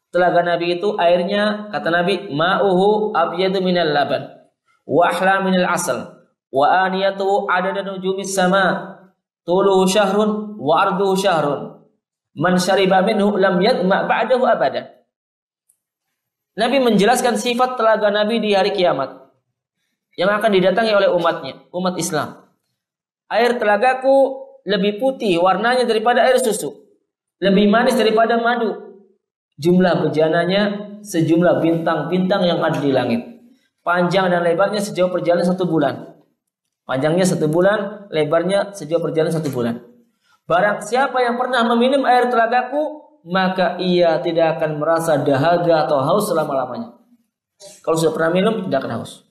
telaga Nabi itu airnya, kata Nabi, ma'uhu abyadu minal laban wa ahla minal asal wa aniyatuhu adada nujumis sama tuluhu syahrun wa arduhu syahrun man syariba minhu lam yadma ba'dahu abada. Nabi menjelaskan sifat telaga Nabi di hari kiamat yang akan didatangi oleh umatnya, umat Islam. Air telagaku lebih putih warnanya daripada air susu, lebih manis daripada madu. Jumlah bejananya sejumlah bintang-bintang yang ada di langit. Panjang dan lebarnya sejauh perjalanan 1 bulan. Panjangnya 1 bulan, lebarnya sejauh perjalanan 1 bulan. Barang siapa yang pernah meminum air telagaku, maka ia tidak akan merasa dahaga atau haus selama-lamanya. Kalau sudah pernah minum, tidak akan haus.